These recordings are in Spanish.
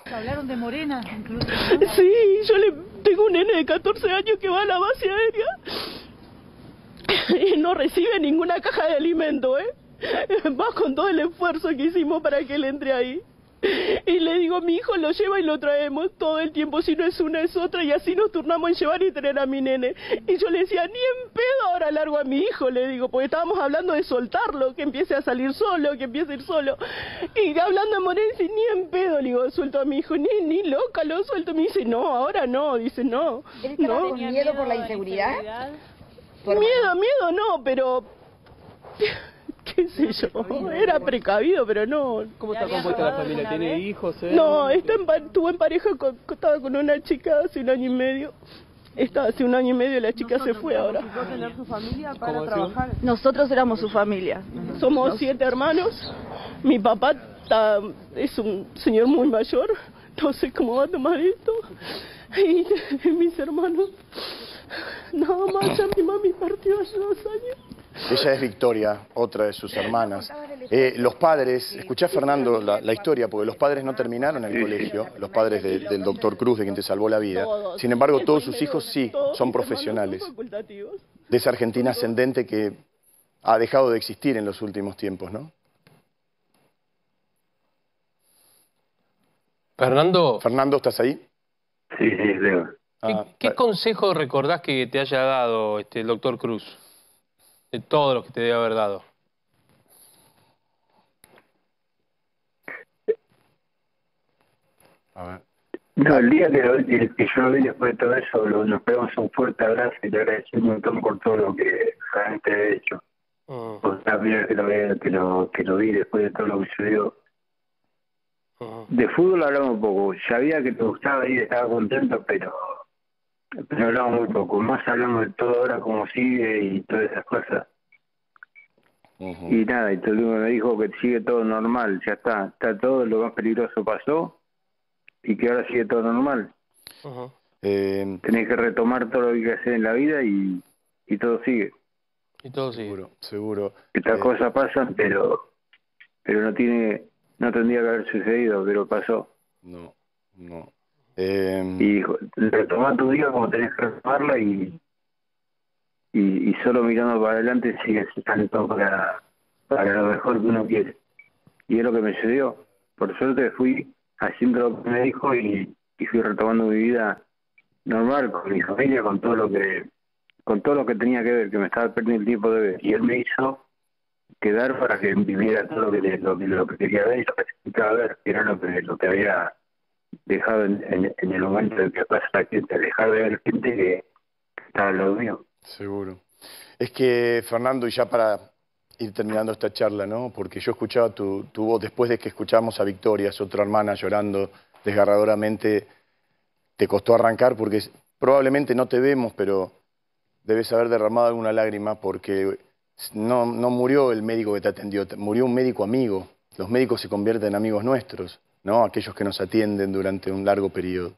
Hablaron de Morena, incluso, ¿no? Sí, tengo un nene de 14 años que va a la base aérea y no recibe ninguna caja de alimento, Va con todo el esfuerzo que hicimos para que él entre ahí. Y le digo, mi hijo lo lleva y lo traemos todo el tiempo, si no es una es otra, y así nos turnamos en llevar y traer a mi nene. Y yo le decía, ni en pedo ahora largo a mi hijo, le digo, porque estábamos hablando de soltarlo, que empiece a salir solo, que empiece a ir solo. Y hablando de Morenzi, ni en pedo, le digo, suelto a mi hijo, ni loca lo suelto. Me dice, no, ahora no, dice, no. ¿Él estaba no. con miedo por la inseguridad? Miedo no, pero... qué sé yo, era precavido, pero no. ¿Cómo está compuesta la familia? ¿Tiene hijos? No, estuvo en pareja, estaba con una chica hace 1 año y medio. Hace 1 año y medio, la chica se fue ahora. Tener su familia para trabajar. Nosotros éramos su familia. Somos 7 hermanos. Mi papá es un señor muy mayor. No sé cómo va a tomar esto. Y mis hermanos. Nada más, ya mi mami partió hace 2 años. Ella es Victoria, otra de sus hermanas. Los padres, escuchá Fernando la historia, porque los padres no terminaron el colegio, los padres del doctor Cruz, de quien te salvó la vida. Sin embargo, todos sus hijos sí, son profesionales. De esa Argentina ascendente que ha dejado de existir en los últimos tiempos, ¿no? Fernando, ¿estás ahí? Sí, Leo. ¿Qué consejo recordás que te haya dado el doctor Cruz? De todo lo que te debe haber dado. A ver. No, el día que yo lo vi después de todo eso, nos pegamos un fuerte abrazo y le agradecí un montón por todo lo que realmente he hecho. Por la primera vez que lo vi después de todo lo que sucedió. De fútbol hablamos un poco. Sabía que te gustaba y estaba contento, pero hablamos muy poco. Más hablamos de todo ahora, cómo sigue y todas esas cosas. Y nada, y todo el mundo me dijo que sigue todo normal, ya está todo, lo más peligroso pasó y que ahora sigue todo normal. Tenés que retomar todo lo que hay que hacer en la vida y todo sigue. Y todo sigue. Seguro. Estas cosas pasan, pero no tendría que haber sucedido, pero pasó. No. Y retomar tu vida como tenés que retomarla y solo mirando para adelante sigues estando para lo mejor que uno quiere. Y es lo que me sucedió. Por suerte fui haciendo lo que me dijo y fui retomando mi vida normal, con mi familia, con todo lo que tenía que ver, que me estaba perdiendo el tiempo de ver. Y él me hizo quedar para que viviera todo lo que quería ver y lo que necesitaba ver, que era lo que había dejado en el momento de que pasa la gente, dejar de ver gente que estaba al lado mío. Seguro. Es que, Fernando, y ya para ir terminando esta charla, ¿no? Porque yo escuchaba tu voz, después de que escuchamos a Victoria, su otra hermana, llorando desgarradoramente, te costó arrancar porque probablemente no te vemos, pero debes haber derramado alguna lágrima porque no murió el médico que te atendió, murió un médico amigo. Los médicos se convierten en amigos nuestros, ¿no? Aquellos que nos atienden durante un largo periodo.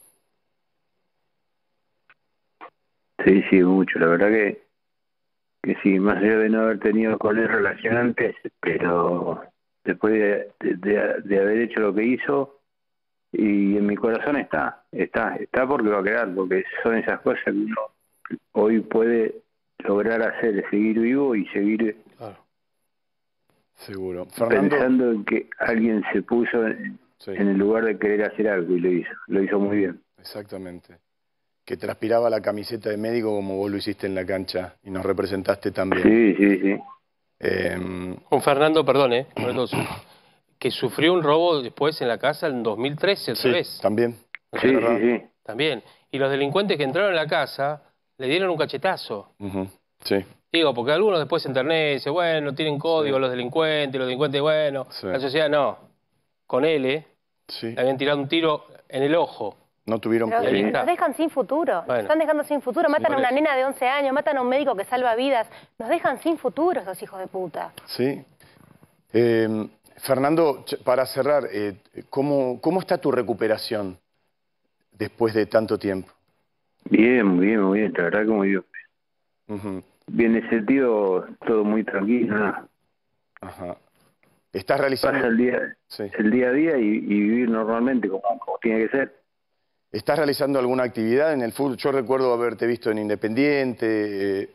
Sí, mucho. La verdad que sí, más allá de no haber tenido con él relación antes, pero después de haber hecho lo que hizo, y en mi corazón está porque va a quedar, porque son esas cosas que uno hoy puede lograr hacer, seguir vivo y seguir seguro. Fernando, pensando en que alguien se puso en el lugar de querer hacer algo y lo hizo muy bien. Exactamente. Que transpiraba la camiseta de médico como vos lo hiciste en la cancha y nos representaste también. Sí. Con Fernando, perdón, que sufrió un robo después en la casa en 2013, otra vez. También. Sí. También. Y los delincuentes que entraron en la casa le dieron un cachetazo. Sí. Digo, porque algunos después en internet dicen, bueno, tienen código los delincuentes, bueno, la sociedad no. Con él, le habían tirado un tiro en el ojo. No tuvieron problema. Nos dejan sin futuro, nos están dejando sin futuro. Matan a una nena de 11 años, matan a un médico que salva vidas. Nos dejan sin futuro esos hijos de puta. Sí. Fernando, para cerrar, ¿cómo está tu recuperación después de tanto tiempo? Bien, muy bien, la verdad que muy bien. Bien, en ese sentido, todo muy tranquilo. Ajá. ¿Estás realizando? Pasa el día a día y vivir normalmente como tiene que ser. ¿Estás realizando alguna actividad en el fútbol? Yo recuerdo haberte visto en Independiente.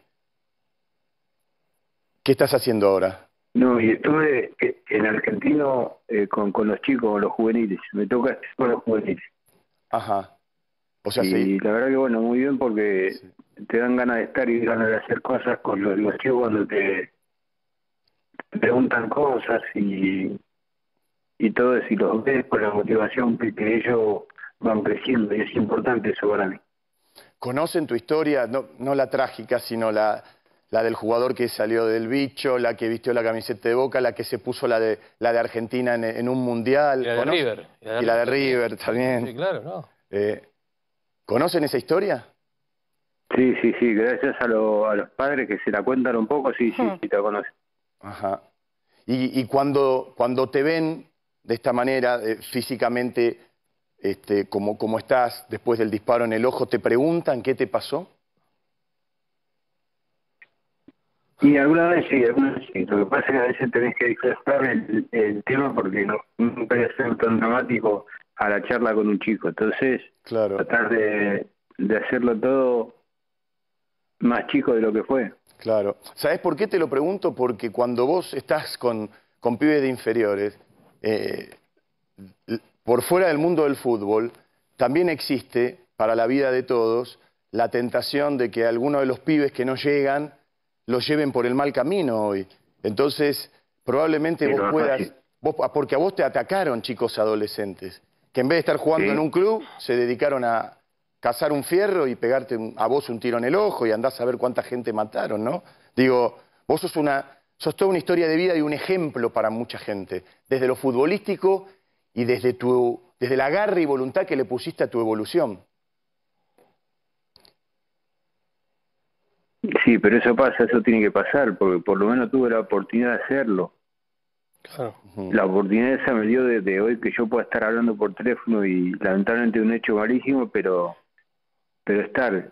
¿Qué estás haciendo ahora? No, y estuve en Argentino con los chicos, los juveniles. Me toca estar con los juveniles. Ajá. O sea, y la verdad que bueno, muy bien porque te dan ganas de estar y ganas de hacer cosas con los chicos cuando te preguntan cosas y todo eso, y los ves con la motivación que ellos van creciendo, y es importante eso para mí. ¿Conocen tu historia? No la trágica, sino la del jugador que salió del bicho, la que vistió la camiseta de Boca, la que se puso la de Argentina en un mundial. Y la de River. Y la de River también. Sí, claro, ¿no? ¿Conocen esa historia? Sí, gracias a los padres que se la cuentan un poco, sí, te conocen. Ajá. Y cuando te ven de esta manera, físicamente, como estás después del disparo en el ojo, ¿te preguntan qué te pasó? Y alguna vez sí. Lo que pasa es que a veces tenés que disfrazar el tema porque no puede ser tan dramático a la charla con un chico. Entonces, tratar de hacerlo todo más chico de lo que fue. Claro. ¿Sabés por qué te lo pregunto? Porque cuando vos estás con pibes de inferiores, por fuera del mundo del fútbol, también existe, para la vida de todos, la tentación de que algunos de los pibes que no llegan los lleven por el mal camino hoy. Entonces, probablemente vos puedas... porque a vos te atacaron chicos adolescentes, que en vez de estar jugando en un club, se dedicaron a cazar un fierro y pegarte a vos un tiro en el ojo y andás a ver cuánta gente mataron, ¿no? Digo, vos sos toda una historia de vida y un ejemplo para mucha gente, desde lo futbolístico y desde la garra y voluntad que le pusiste a tu evolución. Sí, pero eso tiene que pasar, porque por lo menos tuve la oportunidad de hacerlo. Claro. La oportunidad esa me dio desde hoy que yo pueda estar hablando por teléfono y lamentablemente un hecho malísimo, pero estar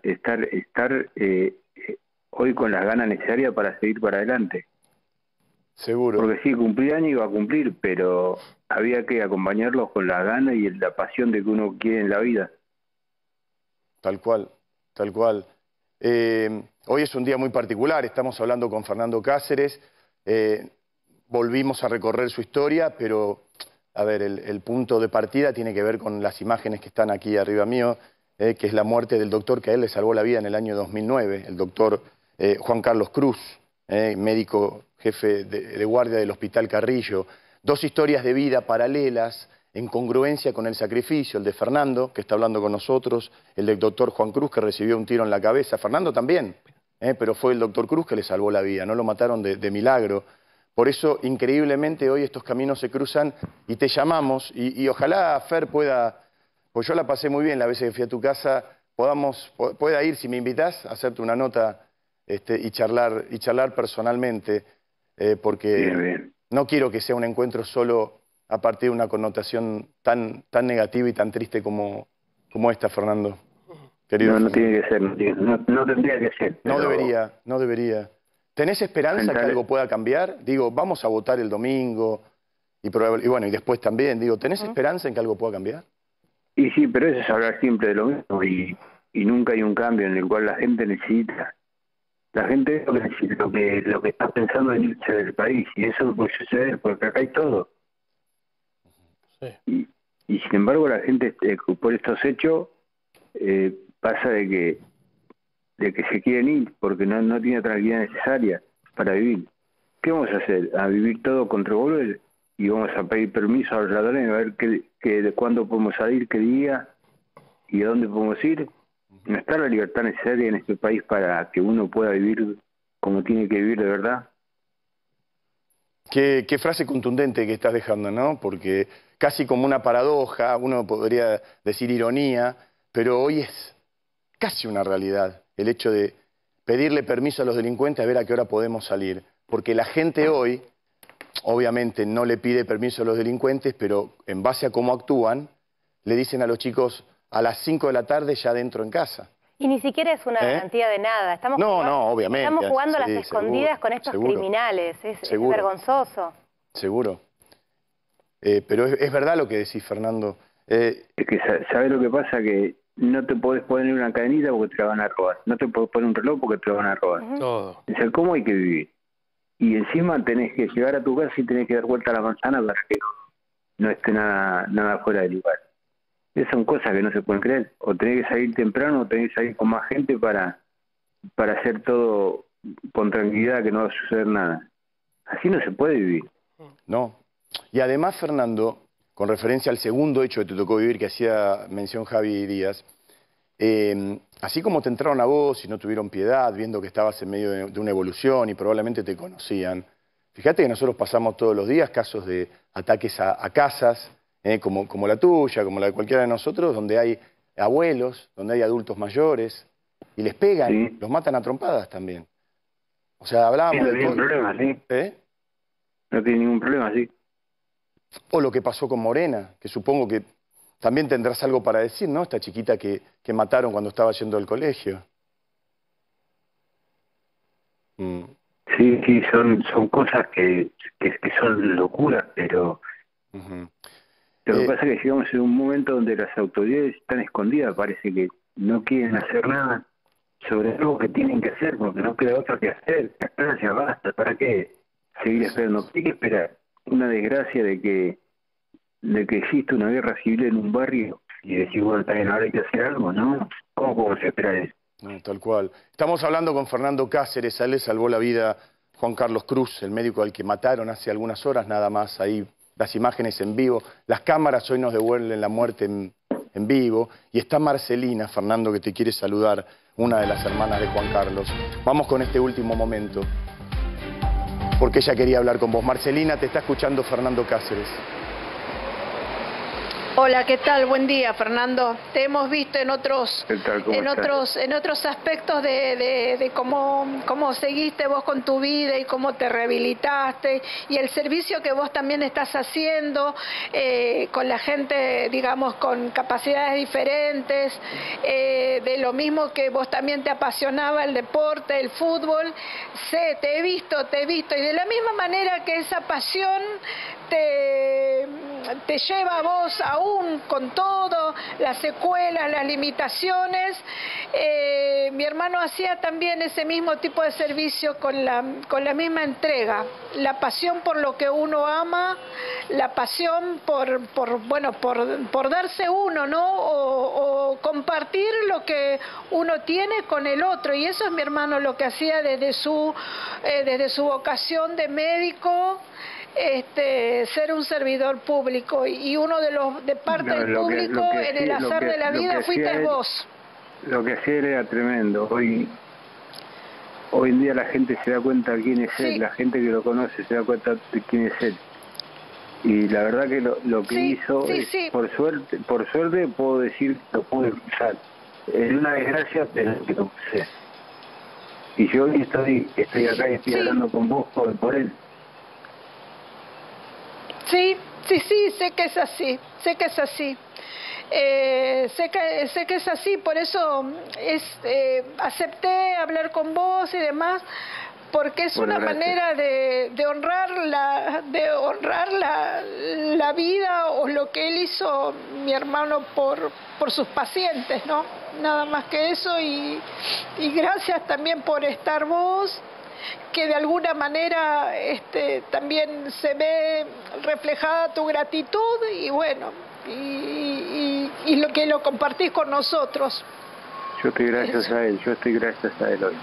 hoy con las ganas necesarias para seguir para adelante. Seguro. Porque sí, cumplí años iba a cumplir, pero había que acompañarlos con la gana y la pasión de que uno quiere en la vida. Tal cual, tal cual. Hoy es un día muy particular, estamos hablando con Fernando Cáceres, volvimos a recorrer su historia, pero, a ver, el punto de partida tiene que ver con las imágenes que están aquí arriba mío, que es la muerte del doctor que a él le salvó la vida en el año 2009, el doctor Juan Carlos Cruz, médico jefe de guardia del Hospital Carrillo. Dos historias de vida paralelas, en congruencia con el sacrificio, el de Fernando, que está hablando con nosotros, el del doctor Juan Cruz, que recibió un tiro en la cabeza. Fernando también, pero fue el doctor Cruz que le salvó la vida, no lo mataron de milagro. Por eso, increíblemente, hoy estos caminos se cruzan y te llamamos, y ojalá Fer pueda, pues yo la pasé muy bien la vez que fui a tu casa, pueda ir, si me invitás, a hacerte una nota y charlar personalmente, porque no quiero que sea un encuentro solo a partir de una connotación tan negativa y tan triste como esta, Fernando. Querido. No tiene que ser, no tendría que ser. Pero... No debería. ¿Tenés esperanza que algo pueda cambiar? Digo, vamos a votar el domingo, y bueno, y después también, digo, ¿tenés esperanza en que algo pueda cambiar? Y sí, pero eso es hablar siempre de lo mismo, y nunca hay un cambio en el cual la gente necesita. La gente necesita lo que está pensando en irse del país, y eso no puede suceder, porque acá hay todo. Sí. Y sin embargo la gente por estos hechos pasa de que se quieren ir porque no tiene tranquilidad necesaria para vivir. ¿Qué vamos a hacer? ¿A vivir todo contra volver? Y vamos a pedir permiso a los ladrones a ver de cuándo podemos salir, qué día y a dónde podemos ir. ¿No está la libertad necesaria en este país para que uno pueda vivir como tiene que vivir de verdad? Qué frase contundente que estás dejando, ¿no? Porque casi como una paradoja, uno podría decir ironía, pero hoy es casi una realidad el hecho de pedirle permiso a los delincuentes a ver a qué hora podemos salir. Porque la gente hoy, obviamente no le pide permiso a los delincuentes, pero en base a cómo actúan, le dicen a los chicos a las 5 de la tarde ya dentro en casa. Y ni siquiera es una garantía de nada. Obviamente. Estamos jugando a las escondidas con estos criminales. Es vergonzoso. Seguro. Pero es verdad lo que decís, Fernando. Es que, ¿sabes lo que pasa? Que no te podés poner una cadenita porque te la van a robar. No te podés poner un reloj porque te lo van a robar. Todo. O sea, ¿cómo hay que vivir? Y encima tenés que llegar a tu casa y tenés que dar vuelta a la manzana para que no esté nada fuera del lugar. Esas son cosas que no se pueden creer. O tenés que salir temprano o tenés que salir con más gente para hacer todo con tranquilidad, que no va a suceder nada. Así no se puede vivir. No. Y además, Fernando, con referencia al segundo hecho que te tocó vivir, que hacía mención Javi Díaz, así como te entraron a vos y no tuvieron piedad, viendo que estabas en medio de una evolución y probablemente te conocían, fíjate que nosotros pasamos todos los días casos de ataques a casas, como la tuya, como la de cualquiera de nosotros, donde hay abuelos, donde hay adultos mayores, y les pegan, sí, los matan a trompadas también. O sea, hablábamos de todo. No tiene ningún problema, sí. No tiene ningún problema, sí. O lo que pasó con Morena, que supongo que también tendrás algo para decir, ¿no? Esta chiquita que mataron cuando estaba yendo al colegio. Sí, son cosas que son locuras, pero lo que pasa es que llegamos en un momento donde las autoridades están escondidas, parece que no quieren hacer nada sobre algo que tienen que hacer, porque no queda otra que hacer. La ya basta, ¿para qué seguir esperando? Hay que esperar una desgracia de que existe una guerra civil en un barrio y decir, bueno, también ahora hay que hacer algo, ¿no? ¿Cómo podemos esperar eso? No, tal cual. Estamos hablando con Fernando Cáceres. A él le salvó la vida Juan Carlos Cruz, el médico al que mataron hace algunas horas nada más. Ahí las imágenes en vivo. Las cámaras hoy nos devuelven la muerte en vivo. Y está Marcelina, Fernando, que te quiere saludar, una de las hermanas de Juan Carlos. Vamos con este último momento, porque ella quería hablar con vos. Marcelina, te está escuchando Fernando Cáceres. Hola, ¿qué tal? Buen día, Fernando. Te hemos visto en otros aspectos de cómo seguiste vos con tu vida y cómo te rehabilitaste y el servicio que vos también estás haciendo con la gente, digamos, con capacidades diferentes, de lo mismo que vos también te apasionaba el deporte, el fútbol. Te he visto y de la misma manera que esa pasión te lleva a vos aún con todo, las secuelas, las limitaciones. Mi hermano hacía también ese mismo tipo de servicio con la misma entrega, la pasión por lo que uno ama, la pasión por darse uno, ¿no? O compartir lo que uno tiene con el otro, y eso es mi hermano lo que hacía desde su vocación de médico. Ser un servidor público, y uno de parte del público en el azar de la vida fuiste vos. Lo que hacía era tremendo. Hoy en día la gente se da cuenta de quién es él, la gente que lo conoce se da cuenta de quién es él. Y la verdad que lo que hizo, por suerte puedo decir que lo pude cruzar. Es una desgracia, pero que lo crucé. Y yo hoy estoy acá y estoy hablando con vos por él. Sí, sé que es así, sé que es así. Sé que es así, por eso acepté hablar con vos y demás, porque es una manera de honrar la vida o lo que él hizo, mi hermano, por sus pacientes, ¿no? Nada más que eso, y gracias también por estar vos, que de alguna manera también se ve reflejada tu gratitud, y bueno, y lo que lo compartís con nosotros. Yo estoy gracias a él hoy.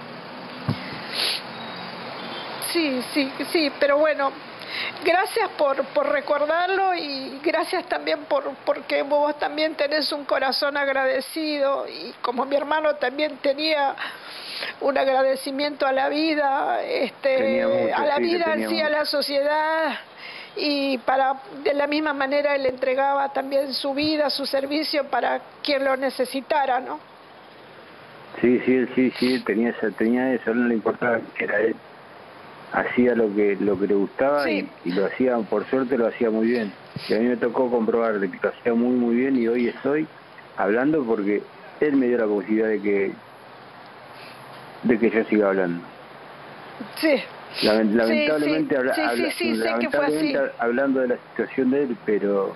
Sí, pero bueno, gracias por recordarlo, y gracias también porque vos también tenés un corazón agradecido, y como mi hermano también tenía un agradecimiento a la vida, a la sociedad, y de la misma manera él entregaba también su vida, su servicio para quien lo necesitara, ¿no? Sí, él tenía eso, no le importaba que era él. Hacía lo que le gustaba, y lo hacía, por suerte lo hacía muy bien. Y a mí me tocó comprobar que lo hacía muy muy bien, y hoy estoy hablando porque él me dio la posibilidad de que yo siga hablando. Sí. Lamentablemente, sé que fue así. Hablando de la situación de él, pero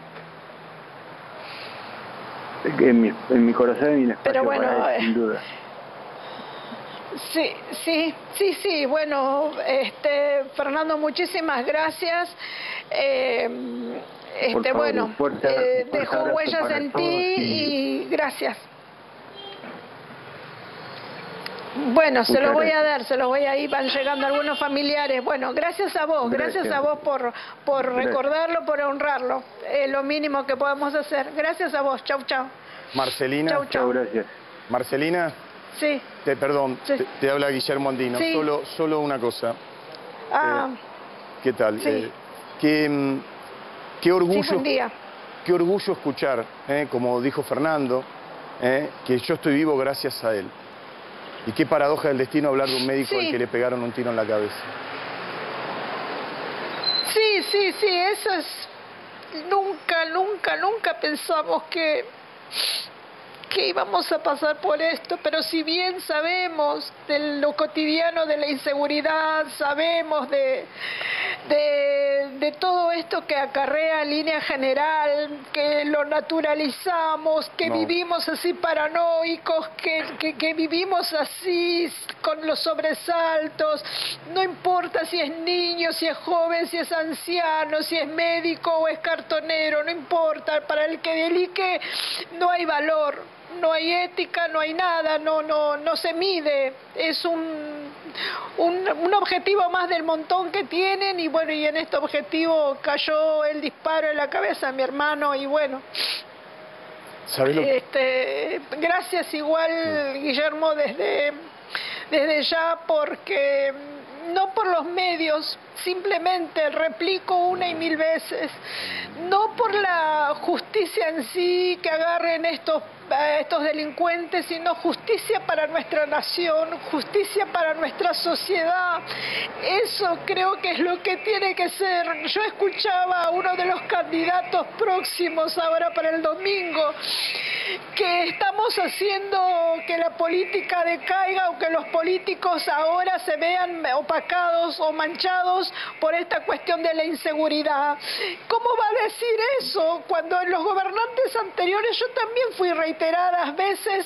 en mi corazón y en espacio pero bueno, para él, sin duda. Sí, bueno, Fernando, muchísimas gracias. Favor, bueno, dejó huellas en ti y gracias. Bueno, se los voy a dar, se los voy a ir, van llegando algunos familiares. Bueno, gracias a vos por recordarlo, por honrarlo. Es lo mínimo que podemos hacer. Gracias a vos, chau. Marcelina. Chau. Gracias. Marcelina. Sí. Perdón, sí. Te habla Guillermo Andino. Sí. Solo una cosa. ¿Qué tal? Sí. Qué orgullo. Sí, buen día. Qué orgullo escuchar, como dijo Fernando, que yo estoy vivo gracias a él. Y qué paradoja del destino hablar de un médico al que le pegaron un tiro en la cabeza. Sí, eso es... Nunca pensamos que íbamos a pasar por esto, pero si bien sabemos de lo cotidiano de la inseguridad, sabemos de todo esto que acarrea en línea general, que lo naturalizamos, que vivimos así paranoicos, que vivimos así con los sobresaltos, no importa si es niño, si es joven, si es anciano, si es médico o es cartonero, no importa, para el que delinque no hay valor. No hay ética, no hay nada, no se mide, es un objetivo más del montón que tienen y bueno, y en este objetivo cayó el disparo en la cabeza de mi hermano y bueno. ¿Sabes lo gracias igual, Guillermo, desde ya, porque no por los medios, simplemente replico una y mil veces, no por la justicia en sí que agarren estos delincuentes, sino justicia para nuestra nación, justicia para nuestra sociedad. Eso creo que es lo que tiene que ser. Yo escuchaba a uno de los candidatos próximos ahora para el domingo que estamos haciendo que la política decaiga o que los políticos ahora se vean opacados o manchados por esta cuestión de la inseguridad. ¿Cómo va a decir eso cuando en los gobernantes anteriores yo también fui reiteradas veces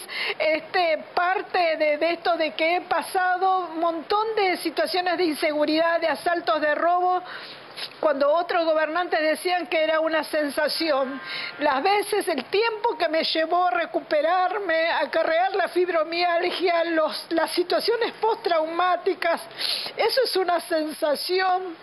parte de esto de que he pasado un montón de situaciones de inseguridad, de asaltos, de robo, cuando otros gobernantes decían que era una sensación? Las veces, el tiempo que me llevó a recuperarme, a acarrear la fibromialgia, las situaciones postraumáticas, eso es una sensación.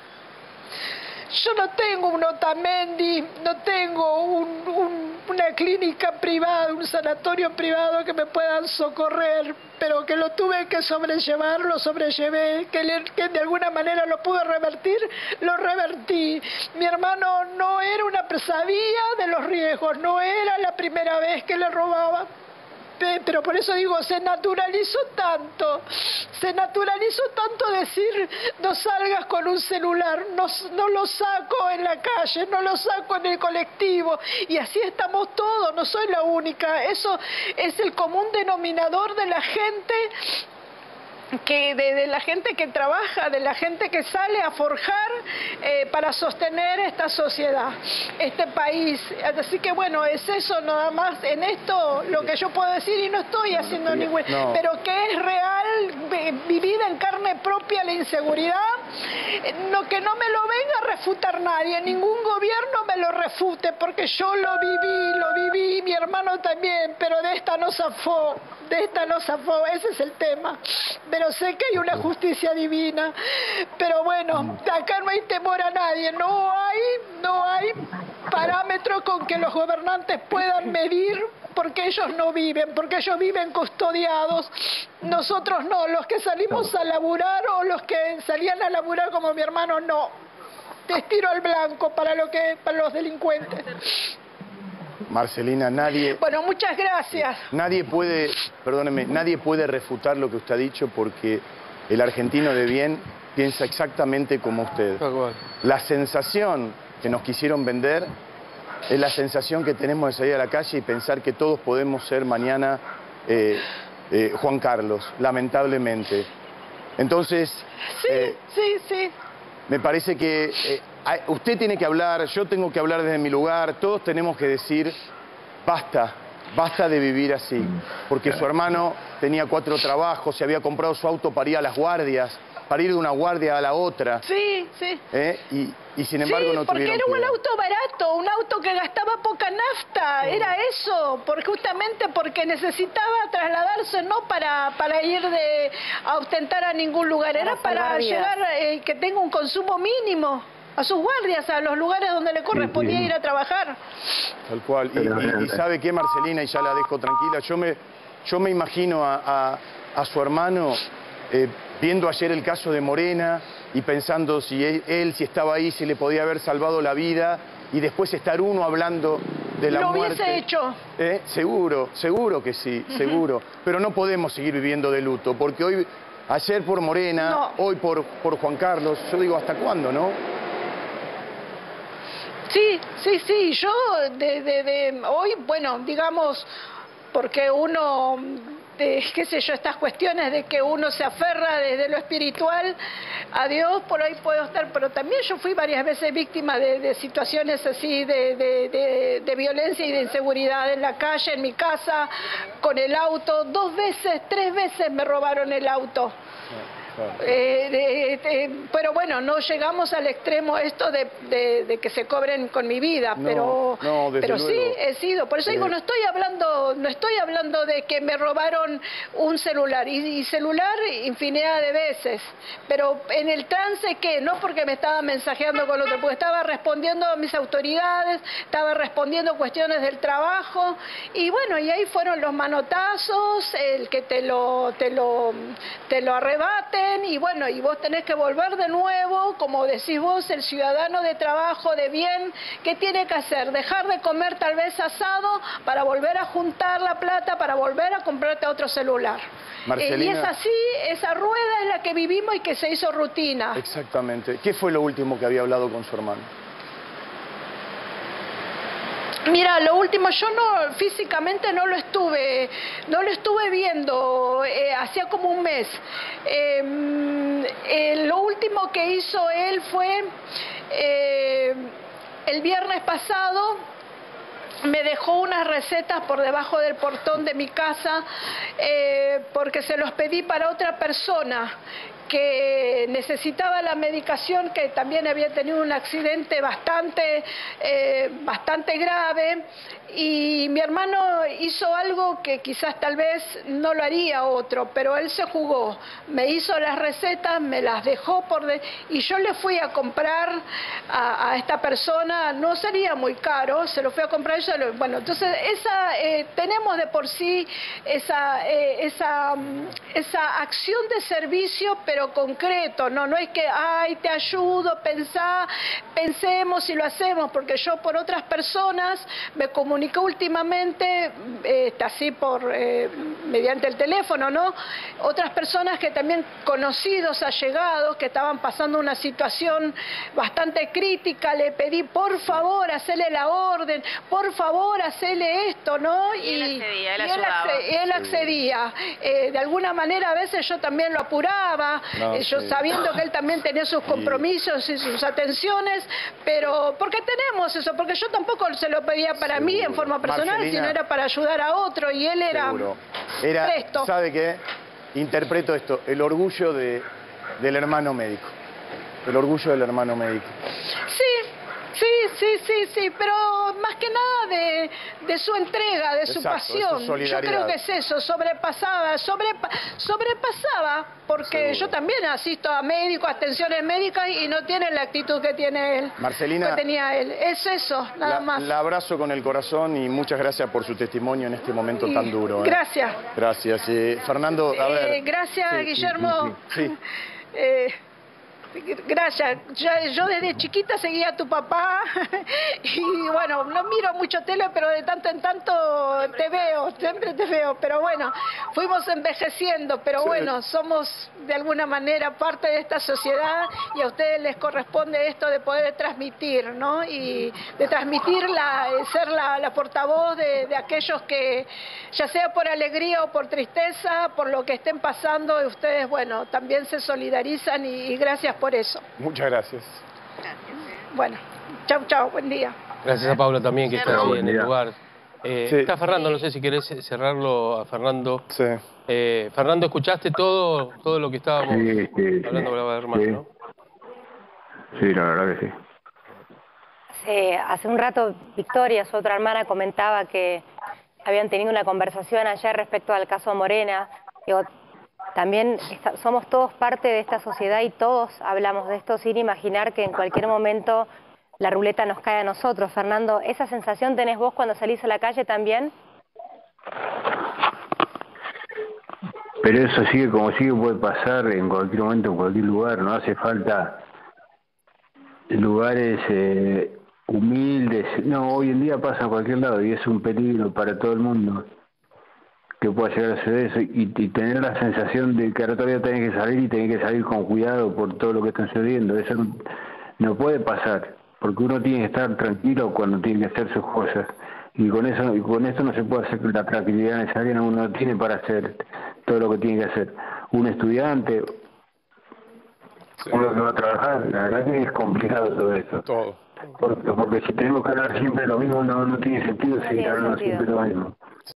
Yo no tengo un Otamendi, no tengo una clínica privada, un sanatorio privado que me puedan socorrer, pero que lo tuve que sobrellevar, lo sobrellevé, que de alguna manera lo pude revertir, lo revertí. Mi hermano no era sabía de los riesgos, no era la primera vez que le robaba. Pero por eso digo, se naturalizó tanto decir no salgas con un celular, no lo saco en la calle, no lo saco en el colectivo, y así estamos todos, no soy la única. Eso es el común denominador de la gente de la gente que trabaja, de la gente que sale a forjar para sostener esta sociedad, este país. Así que bueno, es eso nada más en esto lo que yo puedo decir, y no estoy haciendo ningún... Pero que es real, vivida en carne propia la inseguridad, que no me lo venga a refutar nadie, ningún gobierno me lo refute, porque yo lo viví, mi hermano también, pero de esta no zafó, ese es el tema. Pero sé que hay una justicia divina, pero bueno, acá no hay temor a nadie, no hay parámetro con que los gobernantes puedan medir, porque ellos no viven, porque ellos viven custodiados. Nosotros no, los que salimos a laburar o los que salían a laburar como mi hermano, no. Te tiro al blanco para los delincuentes. Marcelina, nadie... Bueno, muchas gracias. Nadie puede refutar lo que usted ha dicho, porque el argentino de bien piensa exactamente como usted. La sensación que nos quisieron vender es la sensación que tenemos de salir a la calle y pensar que todos podemos ser mañana Juan Carlos, lamentablemente. Entonces... Sí. Me parece que usted tiene que hablar, yo tengo que hablar desde mi lugar, todos tenemos que decir, basta de vivir así. Porque su hermano tenía 4 trabajos, se había comprado su auto para ir a las guardias, para ir de una guardia a la otra. Sí. Y sin embargo no tuvieron porque era un cuidado. auto barato, un auto que gastaba poca nafta, era eso, justamente porque necesitaba trasladarse no para ir a ostentar a ningún lugar, era para llegar, que tenga un consumo mínimo a sus guardias, a los lugares donde le correspondía ir a trabajar. Tal cual. Y ¿sabe qué, Marcelina? Y ya la dejo tranquila. Yo me imagino a su hermano viendo ayer el caso de Morena y pensando si él, si estaba ahí, si le podía haber salvado la vida y después estar uno hablando de la muerte. ¿Lo hubiese hecho? Seguro que sí, seguro. Pero no podemos seguir viviendo de luto, porque ayer por Morena, hoy por Juan Carlos, yo digo, ¿hasta cuándo, no? Sí, yo hoy, bueno, digamos, porque uno, qué sé yo, estas cuestiones de que uno se aferra desde lo espiritual a Dios, por ahí puedo estar, pero también yo fui varias veces víctima de situaciones así de violencia y de inseguridad en la calle, en mi casa, con el auto, 2 veces, 3 veces me robaron el auto. Pero bueno, no llegamos al extremo esto de que se cobren con mi vida, pero sí he sido, por eso digo, no estoy hablando de que me robaron un celular y celular infinidad de veces, pero en el trance que no porque me estaba mensajeando con otro, porque estaba respondiendo a mis autoridades, estaba respondiendo cuestiones del trabajo y bueno, y ahí fueron los manotazos, el que te lo arrebaten. Y bueno, y vos tenés que volver de nuevo, como decís vos, el ciudadano de trabajo, de bien, ¿qué tiene que hacer? Dejar de comer tal vez asado para volver a juntar la plata, para volver a comprarte otro celular. Y es así, esa rueda es la que vivimos y que se hizo rutina. Exactamente. ¿Qué fue lo último que había hablado con su hermano? Mira, lo último, yo físicamente no lo estuve viendo, hacía como un mes. Lo último que hizo él fue el viernes pasado. Me dejó unas recetas por debajo del portón de mi casa porque se los pedí para otra persona que necesitaba la medicación, que también había tenido un accidente bastante grave, y mi hermano hizo algo que quizás tal vez no lo haría otro, pero él se jugó, me hizo las recetas, me las dejó y yo le fui a comprar a esta persona, no sería muy caro, se lo fui a comprar yo, bueno, entonces tenemos de por sí esa acción de servicio, pero concreto, no es que, ay, te ayudo, pensemos y lo hacemos, porque yo por otras personas me comuniqué últimamente, así mediante el teléfono, ¿no? Otras personas que también conocidos, allegados, que estaban pasando una situación bastante crítica, le pedí, por favor, hacerle la orden, por favor, hacerle esto, ¿no? Y él accedía. De alguna manera a veces yo también lo apuraba, yo sabiendo que él también tenía sus compromisos y sus atenciones, pero porque tenemos eso, porque yo tampoco se lo pedía para mí en forma personal, Marcelina, sino era para ayudar a otro, y él era presto. ¿Sabe qué? Interpreto esto, el orgullo del hermano médico. El orgullo del hermano médico. Sí, pero más que nada de su entrega, de su pasión. Yo creo que es eso, sobrepasaba, porque yo también asisto a médicos, atenciones médicas, y no tienen la actitud que tiene él. Marcelina, que tenía él. Es eso, nada más. La abrazo con el corazón y muchas gracias por su testimonio en este momento tan duro. Gracias. Gracias. Fernando, a ver. Gracias, Guillermo. Sí. Gracias. Yo desde chiquita seguía a tu papá y bueno, no miro mucho tele, pero de tanto en tanto te veo, siempre te veo. Pero bueno, fuimos envejeciendo, pero bueno, somos de alguna manera parte de esta sociedad y a ustedes les corresponde esto de poder transmitir, ¿no? Y de transmitir, ser la portavoz de aquellos que, ya sea por alegría o por tristeza, por lo que estén pasando, y ustedes, bueno, también se solidarizan y gracias por eso. Muchas gracias. Bueno, chau, chau, buen día. Gracias a Pablo también, que está ahí en el lugar. Está Fernando, no sé si querés cerrarlo a Fernando. Sí. Fernando, ¿escuchaste todo lo que estábamos hablando con la hermana, no? Sí, la verdad que sí. Hace un rato Victoria, su otra hermana, comentaba que habían tenido una conversación ayer respecto al caso Morena. Digo, también somos todos parte de esta sociedad y todos hablamos de esto sin imaginar que en cualquier momento la ruleta nos cae a nosotros. Fernando, ¿esa sensación tenés vos cuando salís a la calle también? Pero eso sigue como sigue, puede pasar en cualquier momento, en cualquier lugar. No hace falta lugares humildes. No, hoy en día pasa en cualquier lado y es un peligro para todo el mundo que pueda llegar a hacer eso y tener la sensación de que ahora todavía tenés que salir y tenés que salir con cuidado por todo lo que está sucediendo. Eso no puede pasar, porque uno tiene que estar tranquilo cuando tiene que hacer sus cosas. Y con esto no se puede hacer la tranquilidad necesaria, uno no tiene para hacer todo lo que tiene que hacer. Un estudiante, uno que va a trabajar, la verdad que es complicado todo esto. Todo. Porque si tenemos que hablar siempre lo mismo, no tiene sentido seguir hablando siempre lo mismo.